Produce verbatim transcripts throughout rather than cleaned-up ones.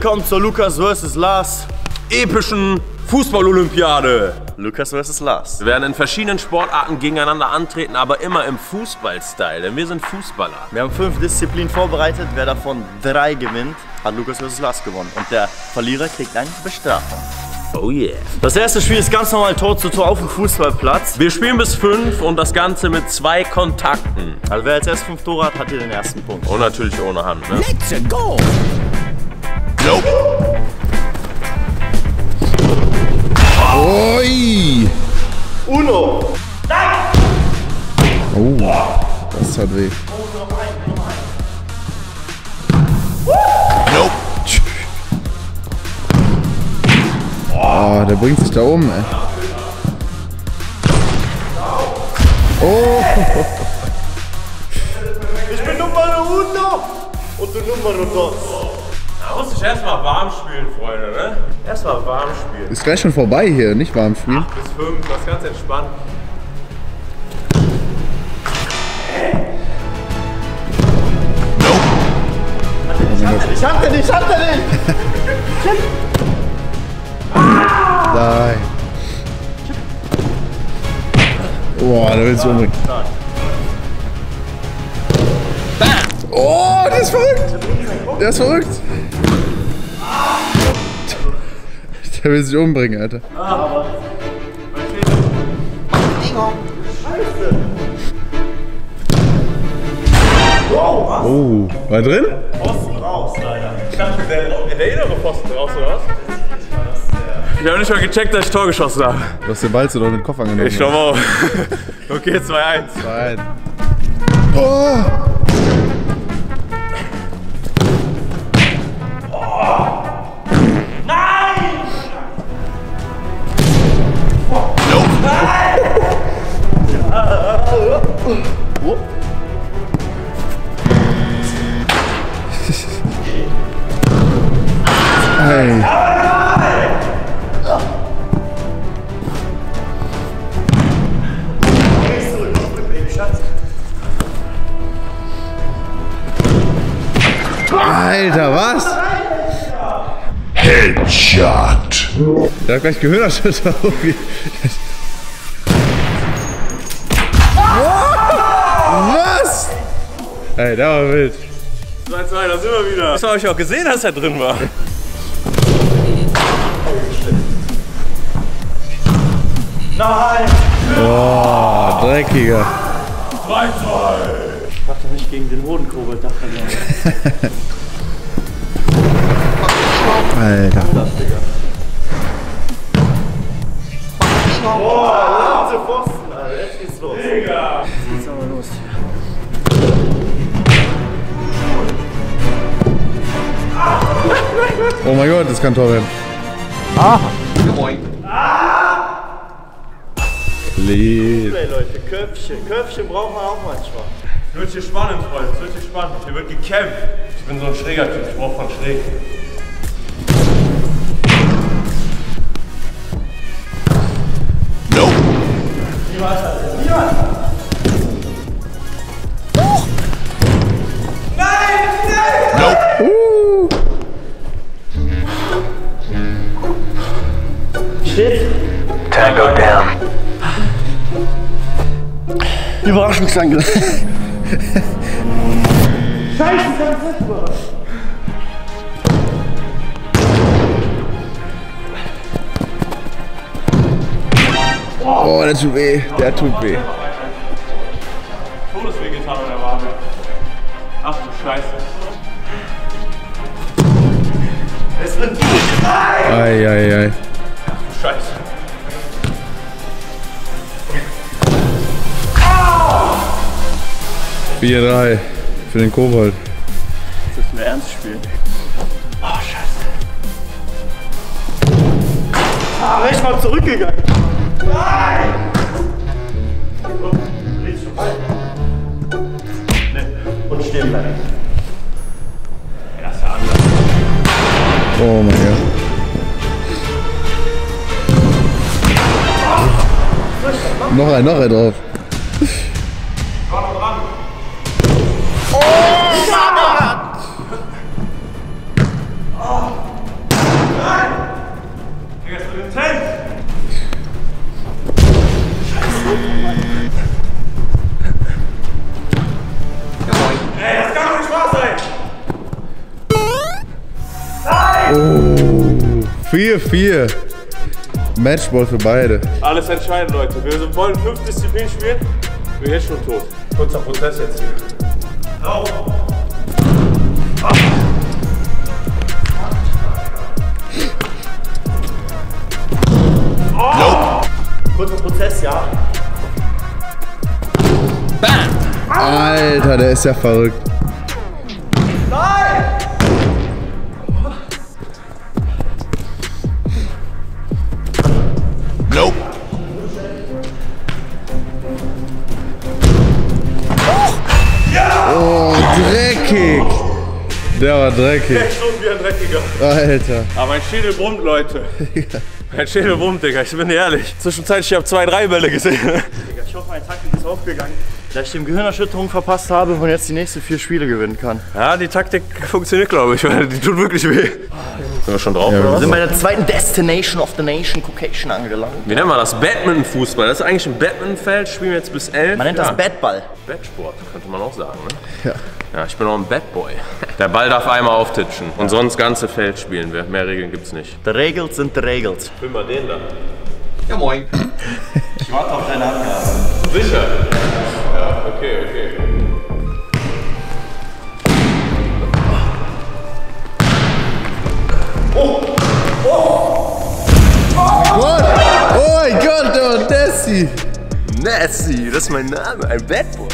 willkommen zur Lukas versus. Lars epischen Fußball-Olympiade. Lukas versus. Lars. Wir werden in verschiedenen Sportarten gegeneinander antreten, aber immer im Fußball-Style, denn wir sind Fußballer. Wir haben fünf Disziplinen vorbereitet. Wer davon drei gewinnt, hat Lukas versus. Lars gewonnen. Und der Verlierer kriegt eine Bestrafung. Oh yeah. Das erste Spiel ist ganz normal Tor zu Tor auf dem Fußballplatz. Wir spielen bis fünf und das Ganze mit zwei Kontakten. Also wer als erst fünf Tore hat, hat hier den ersten Punkt. Und natürlich ohne Hand, ne? Let's go! Nope. Oi! Uno! Nein! Oh, das hat weh. Nope. Oh, der bringt sich da um, ey. Oh! Ich bin Nummer uno und du Nummer dos. Da muss ich erstmal warm spielen, Freunde, ne? Erstmal warm spielen. Ist gleich schon vorbei hier, nicht warm spielen. acht bis fünf, das ist ganz entspannt. Ich hab den nicht, ich hab den nicht, ich hab den nicht! Nein. Boah, der will sich umbringen. Oh, der ist verrückt! Der ist verrückt! Der will sich umbringen, Alter. Oh, war drin? Pfosten raus, leider. Ich dachte, der, der innere Pfosten raus, oder was? Ich habe nicht mal gecheckt, dass ich Tor geschossen habe. Du hast den Ball zu den Kopf angenommen. Ich glaube auch. Okay, zwei eins. zwei eins. Oh! Nein! Hey. Alter, was? Headshot. Der hat gleich Gehirnerschütterung. Was? Ey, der war wild. zwei zwei, da sind wir wieder. Das habe ich auch gesehen, dass er drin war. Nein! Oh, dreckiger. zwei zwei. Ich dachte nicht gegen den Hodenkobold, dachte er. Alter. Das, Digga. Boah, letzte Pfosten, Alter. Jetzt geht's los. Digga! Jetzt geht's aber los. Oh mein Gott, das kann Tor werden. Ah! Lieb. Play, Leute, Köpfchen. Köpfchen braucht man auch manchmal. Es wird hier spannend, Freunde. Es wird hier spannend. Hier wird gekämpft. Ich bin so ein schräger Typ. Ich brauche von schräg. Nope. Niemand hat es. Niemand! Nein! Nein! Nope. Uh. Shit! Tango down. Überraschungstanke. Scheiße, ich kann es nicht überraschen. Oh, der tut weh. Der tut weh. Todesweh getan an der Wade. Ach du Scheiße. Es wird gut. Ei, ei, ei. Ach du Scheiße. vier drei für den Kobold. Das müssen wir ernst spielen. Oh, Scheiße. Ah, wäre ich mal zurückgegangen. Nein! Und stehen bleiben. Erster Anlauf. Oh mein Gott. Noch ein, noch ein drauf. War noch dran. vier vier. Matchball für beide. Alles entscheidend, Leute. Wir wollen fünf Disziplinen spielen. Ich bin jetzt schon tot. Kurzer Prozess jetzt hier. Auf. Oh. Nope. Kurzer Prozess, ja. Bam! Alter, der ist ja verrückt. Nein! Nope. Oh, dreckig. Der war dreckig. Sechs Stunden wie ein Dreckiger. Alter. Aber mein Schädel brummt, Leute. Mein Schädel brummt, Digga. Ich bin ehrlich. Zwischenzeitlich, ich habe zwei, drei Bälle gesehen. Ich hoffe, meine Taktik ist aufgegangen, da ich dem Gehirnerschütterung verpasst habe und jetzt die nächsten vier Spiele gewinnen kann. Ja, die Taktik funktioniert, glaube ich, weil die tut wirklich weh. Sind wir schon drauf, Ja, oder Wir was? sind bei der zweiten Destination of the Nation, Caucasian, angelangt. Wie nennen wir das? Badminton-Fußball. Das ist eigentlich ein Badmintonfeld. Spielen wir jetzt bis elf. Man nennt ja. das Badball. Badsport, könnte man auch sagen, ne? Ja. Ja, ich bin auch ein Badboy. Der Ball darf einmal auftitschen und sonst ganze Feld spielen wir. Mehr Regeln gibt's nicht. The Regels sind the Regels. Film mal den da. Ja, moin. Ich warte auf deine Angabe. Sicher? Ja, okay, okay. Gott. Oh mein Gott, der war Dessi. Nessie, das ist mein Name, ein Badboy.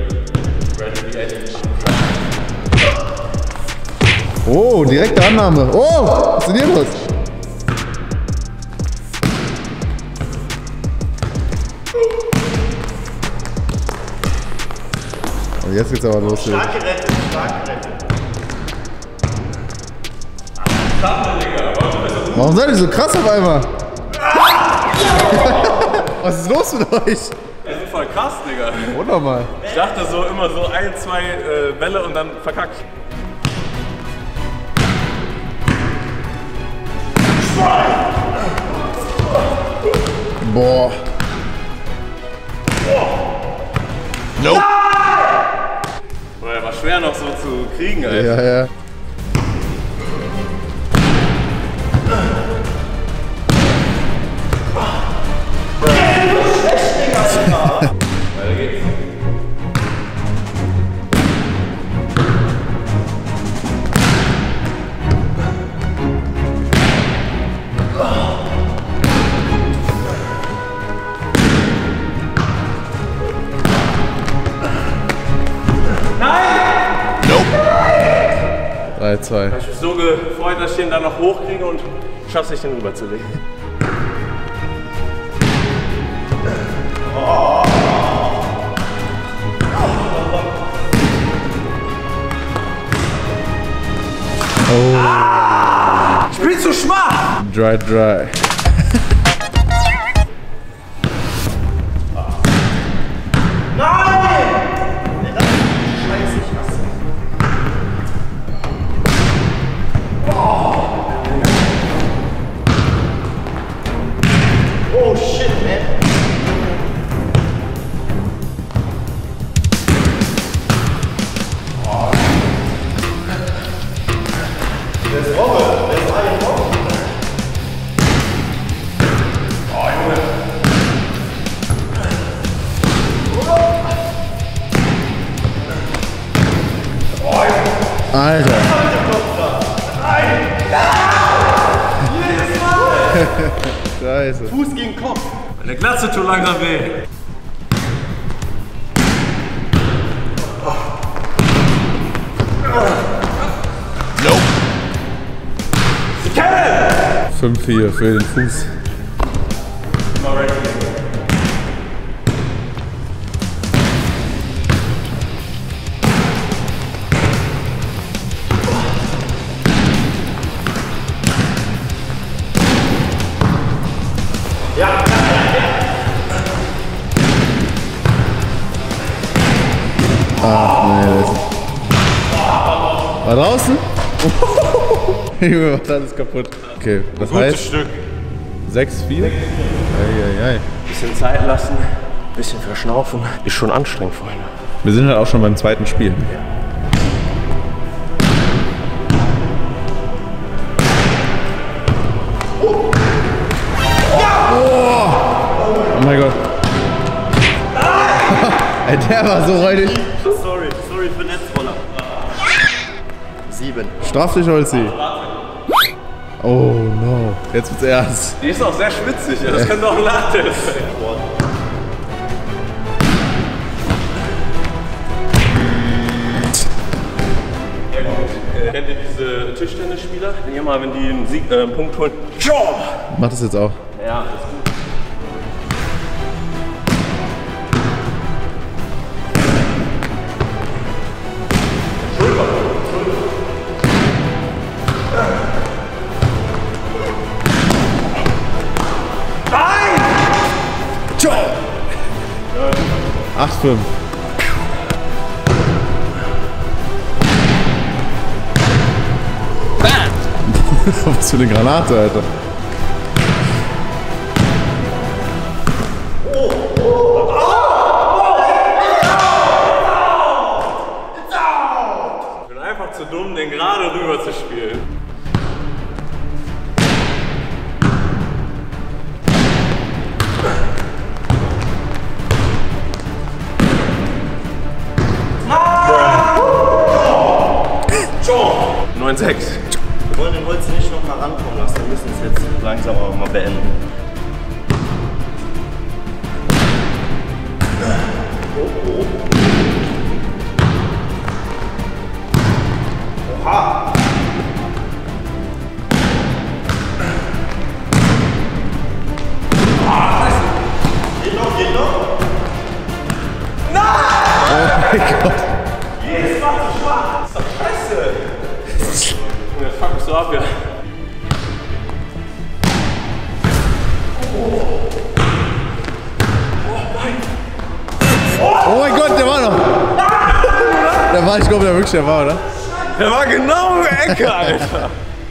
Oh, direkte Annahme. Oh, was ist denn hier los? Und jetzt geht's aber los hier. Stark gerettet, stark gerettet. Warum seid ihr so krass auf einmal? Was ist los mit euch? Das ist voll krass, Digga. Wunderbar. Ich dachte so immer so ein, zwei äh, Bälle und dann verkackt. Boah. Nope. Boah, war schwer noch so zu kriegen, Alter. Ja, ja. Weiter geht's. drei zwei. Ich bin so gefreut, dass ich den dann noch hochkriege und schaffe es, den rüberzulegen. Oh. Spielst du schwach? Dry, dry. Oh shit, man. Alter. Scheiße. Fuß gegen Kopf. Meine Glatze tut langsam weh. Nope. fünf vier für den Fuß. Ach nee, das ist... War draußen? Junge, macht alles kaputt. Okay, das Gutes heißt Stück. sechs vier? Eieiei. Bisschen Zeit lassen, bisschen verschnaufen. Ist schon anstrengend, Freunde. Wir sind halt auch schon beim zweiten Spiel. war so räudig. Sorry, sorry für Netzroller. Sieben. Straf dich, Holzi. Oh no. Jetzt wird's ernst. Die ist auch sehr schwitzig, ja. Das könnte auch ein Latte sein. Ja gut. Kennt ihr diese Tischtennisspieler? Die immer, wenn die einen, Sieg, äh, einen Punkt holen. Mach das jetzt auch. Ja, das ist gut. acht fünf. Was für eine Granate, Alter. Ich bin einfach zu dumm, den gerade rüber zu spielen. neun sechs. Wir wollen den Holz nicht noch mal rankommen lassen. Wir müssen es jetzt langsam auch mal beenden. Oh, oh. Oha! Ah, geht noch, geht noch? Nein! Oh mein Gott. Jedes Mal so schwach. Das ist doch scheiße. Jetzt fuck mich so ab, ja. Oh mein Gott, der war noch. Der war, ich glaube, der wirklich der war, oder? Der war genau in der Ecke, Alter.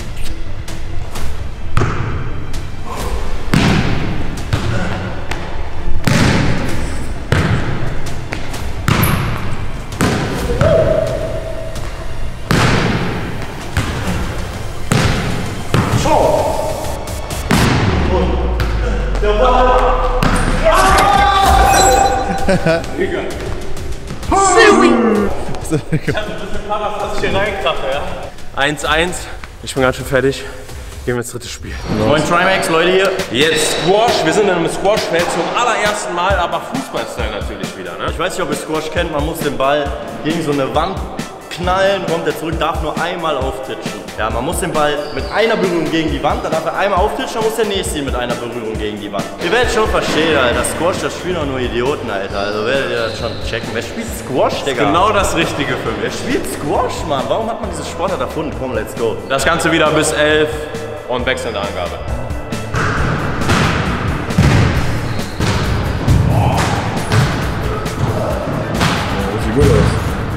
Digga. Ich hab ein bisschen Paras, dass ich hier reinkrache, ja. eins eins. Ich bin ganz schön fertig. Gehen wir ins dritte Spiel. Neun Trimax, Leute hier. Jetzt Squash. Wir sind in einem Squash-Feld zum allerersten Mal, aber Fußballstyle natürlich wieder, ne? Ich weiß nicht, ob ihr Squash kennt. Man muss den Ball gegen so eine Wand knallen, kommt er zurück, darf nur einmal auftitschen. Ja, man muss den Ball mit einer Berührung gegen die Wand, dann darf er einmal auftitschen, dann muss der nächste ihn mit einer Berührung gegen die Wand. Ihr werdet schon verstehen, Alter, Squash, das spielen auch nur Idioten, Alter. Also werdet ihr das schon checken. Wer spielt Squash, Digga? Genau das Richtige für Wer mich. spielt Squash, Mann? Warum hat man diese Sportart erfunden? Komm, let's go. Das Ganze wieder bis elf und wechselnde Angabe. Das sieht gut aus.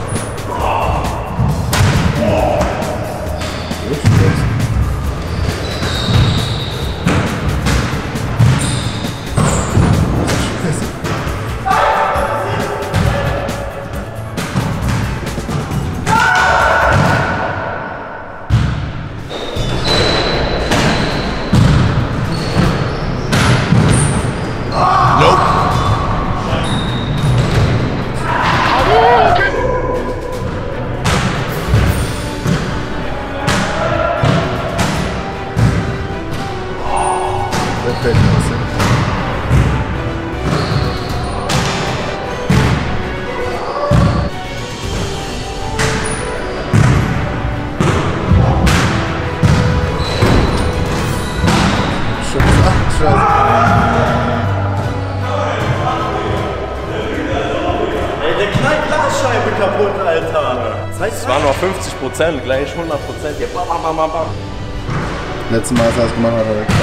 Kaputt, Alter. Das heißt, Es waren noch fünfzig Prozent, gleich hundert Prozent. Hier. Bam, bam, bam, bam. Letztes Mal, als er das gemacht hat, hat er weg.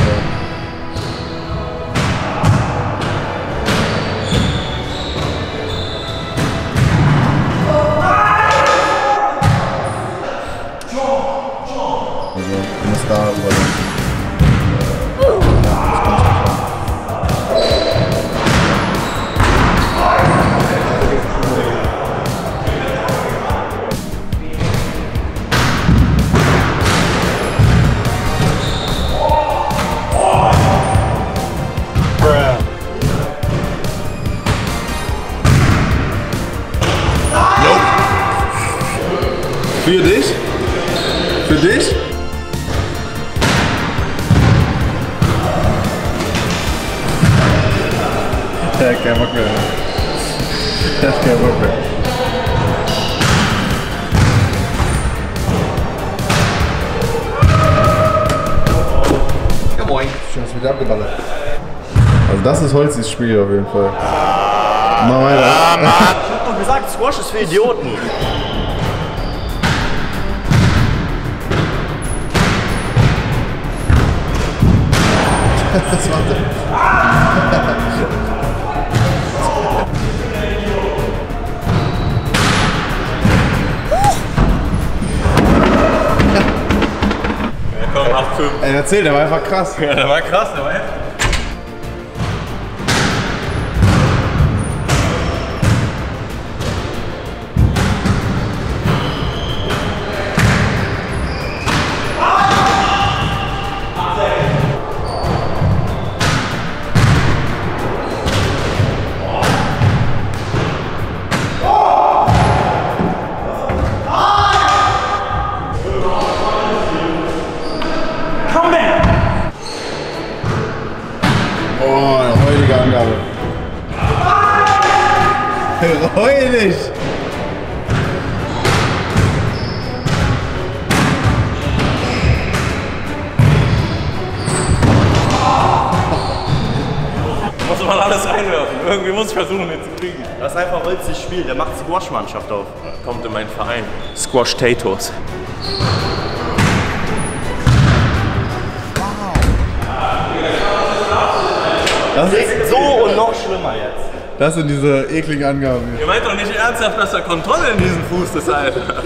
Also, du musst da wollen. Für dich? Der hat keinen Bock mehr. Der hat keinen Bock mehr. Ja, moin. Schön, hast du wieder abgeballert. Also das ist Holzis Spiel auf jeden Fall. Mach weiter. Ah, Mann. Ich hab doch gesagt, Squash ist für Idioten. Das macht er. Komm, acht fünf. Ey, erzähl, der war einfach krass. Ja, der war krass, der war heftig. Heulig! Muss man alles reinwerfen. Irgendwie muss ich versuchen, den zu kriegen. Das ist einfach Holzis Spiel. Der macht Squash-Mannschaft auf. Kommt in meinen Verein. Squash Tatos. Das ist So und noch schlimmer jetzt. Das sind diese ekligen Angaben. Ihr meint doch nicht ernsthaft, dass da Kontrolle in diesem Fuß ist, Alter.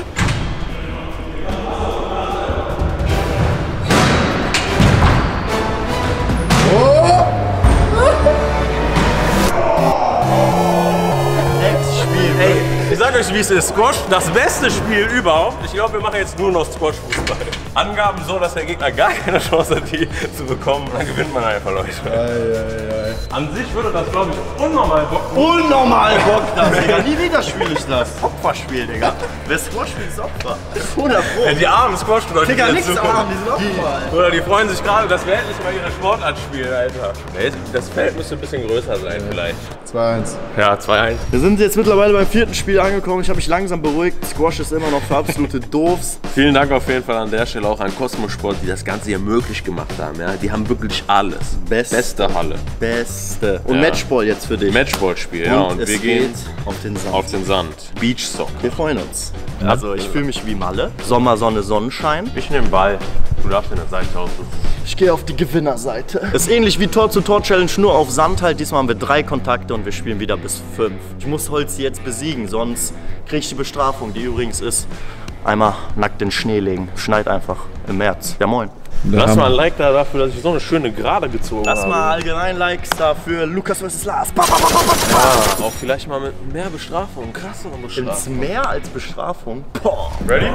Ex-Spiel. Ey, ich sag euch, wie es ist. Squash, das beste Spiel überhaupt. Ich glaube, wir machen jetzt nur noch Squash-Fußball. Angaben so, dass der Gegner gar keine Chance hat, die zu bekommen. Dann gewinnt man einfach, Leute. Ei, ei, ei. An sich würde das, glaube ich, unnormal Bock. Unnormal Bock das, Digga. Nie wieder spiele ich das. Opferspiel, Digga. Wer Squash spielt, ist Opfer. hundert Pro. Ja, die armen Squash-Leute, Digga, die nix dazu arm, kommen. die sind Opfer, Alter. Oder die freuen sich gerade, dass wir endlich mal ihre Sportart spielen, Alter. Nee, das Feld müsste ein bisschen größer sein, vielleicht. zwei eins. Ja, zwei eins. Wir sind jetzt mittlerweile beim vierten Spiel angekommen. Ich habe mich langsam beruhigt. Squash ist immer noch für absolute Doofs. Vielen Dank auf jeden Fall an der Stelle auch an Cosmo Sport, die das Ganze hier möglich gemacht haben. Ja? Die haben wirklich alles. Best. Beste Halle. Beste. Und Ja. Matchball jetzt für dich. Matchballspiel, ja. Und es wir gehen geht auf den Sand. auf den Sand. Beach Soccer. Wir freuen uns. Also ich fühle mich wie Malle. Sommer, Sonne, Sonnenschein. Ich nehme den Ball. Du darfst in der Seite aussuchen. Ich gehe auf die Gewinnerseite. Das ist ähnlich wie Tor-zu-Tor-Challenge, nur auf Sand halt. Diesmal haben wir drei Kontakte und wir spielen wieder bis fünf. Ich muss Holzi jetzt besiegen, sonst kriege ich die Bestrafung, die übrigens ist, einmal nackt in den Schnee legen. Schneit einfach im März. Ja moin. Lass mal ein Like da dafür, dass ich so eine schöne Gerade gezogen Lass habe. mal allgemein Likes da für Lukas versus Lars. Ja, auch vielleicht mal mit mehr Bestrafung, krasseren Ins Bestrafung. Meer als Bestrafung. Boah. Ready?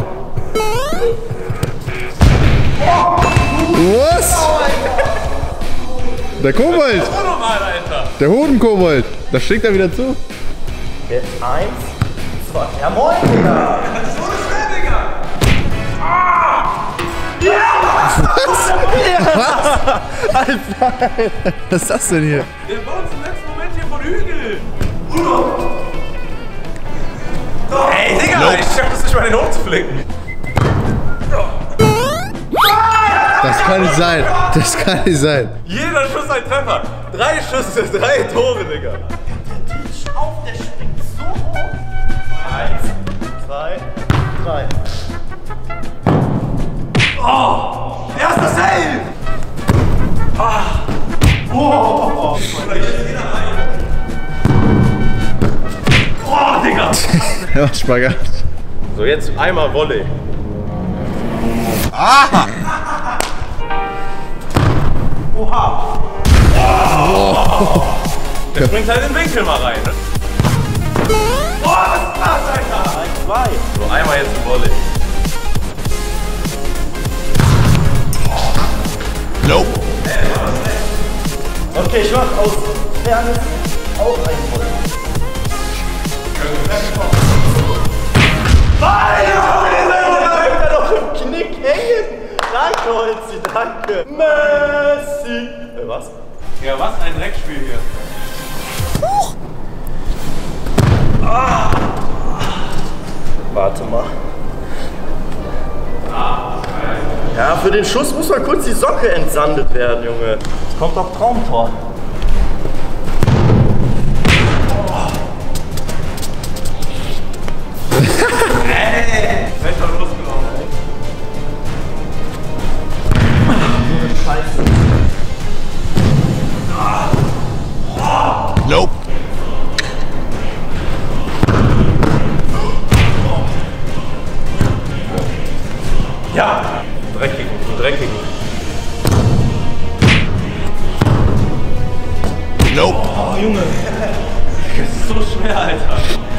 Was? Der Kobold! Unnormal, Alter! Der Hodenkobold! Das schlägt er wieder zu. Jetzt eins, zwei. Ja moin, Digga. So schnell, Digga! Was ist das denn hier? Der war uns im letzten Moment hier von Hügel! Ey, Digga! Ich schaff es nicht mal, den hochzuflicken. Das kann nicht sein. Das kann nicht sein. Jeder Schuss ein Treffer. Drei Schüsse, drei Tore, Digga. Auf, der springt so hoch. Eins, zwei, drei. Oh! Erster Save! Ah! Oh! Oder jetzt wieder rein. Oh, Digga! Er macht Spagat. So, jetzt einmal Volley. Oha! Oh. Der springt halt in den Winkel mal rein. Ne? Oh, was ist das, Alter? Eins, zwei. So, einmal jetzt ein Volley. Nope. Okay, ich mach aus Fairness auch ein Volley. Nein! Der hängt doch im Knie! danke. Messi. Äh, was? Ja, was ein Dreckspiel hier. Ah. Warte mal. Ja, für den Schuss muss mal kurz die Socke entsandet werden, Junge. Jetzt kommt doch Traumtor. Ey! Vielleicht doch losgelaufen, ey. Scheiße. Nope. Ja! Dreckigen, dreckigen. Nope. Oh, Junge. Das ist so schwer, Alter.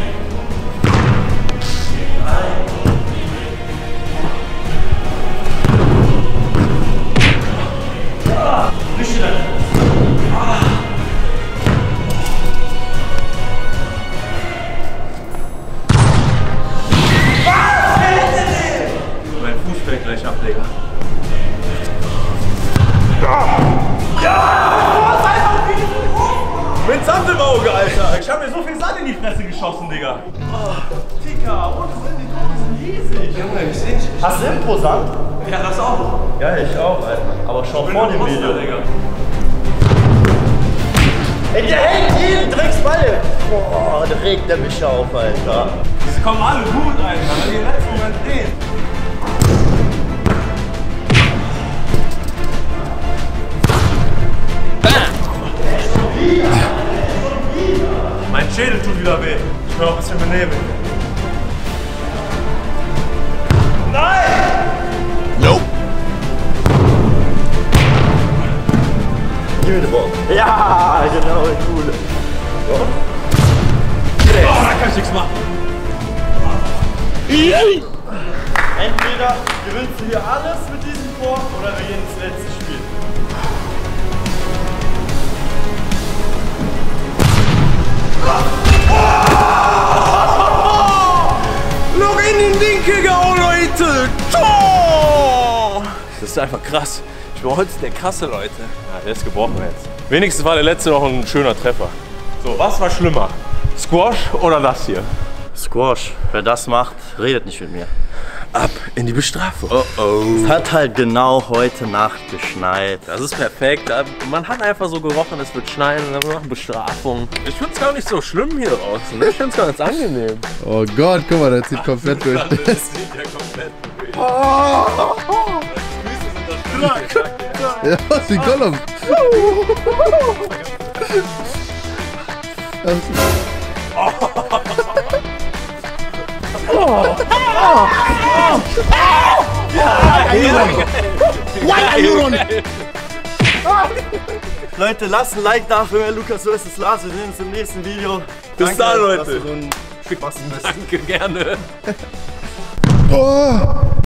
Ah, nicht rein. Ah. Mein Fuß fällt gleich ab, Digga. Mit Sand im Auge, Alter! Ich hab mir so viel Sand in die Fresse geschossen, Digga! Oh, Digga, ohne Sand, die Tore sind riesig! Junge, ich seh nicht. Hast du Imposant? Ja, das auch! Ja, ich auch, Alter. Aber schau Ich bin vor ein dem Monster, Video. Digga! Ey, der hält jeden Drecksball! Boah, der regt der mich auf, Alter. Die kommen alle gut, Alter, wenn die im letzten Moment drehen. Mein Schädel tut wieder weh. Ich bin auch ein bisschen benebelt. Nein! Nope. Gib mir den Ball. Ja, genau, cool. So. Oh, da kann ich nichts machen. Entweder gewinnst du hier alles mit diesem Tor oder wir gehen ins letzte Spiel. Noch in den Winkel gehauen, Leute! Tor! Das ist einfach krass. Ich bin heute der krasse, Leute. Ja, der ist gebrochen jetzt. Wenigstens war der letzte noch ein schöner Treffer. So, was war schlimmer? Squash oder das hier? Squash. Wer das macht, redet nicht mit mir. Ab in die Bestrafung. Oh oh. Es hat halt genau heute Nacht geschneit. Das ist perfekt. Man hat einfach so gerochen, es wird schneien und dann machen Bestrafung. Ich find's gar nicht so schlimm hier draußen. Ne? Ich find's ganz angenehm. Oh Gott, guck mal, der zieht komplett durch. Das zieht ja komplett durch. Oh. Ja, was wie Gollum. Why are you running? Leute, lasst ein Like da für mehr Lukas versus. Lars. Wir sehen uns im nächsten Video. Bis Danke, dann, Leute. dass du so ein Spaß bist. Danke, gerne. Oh.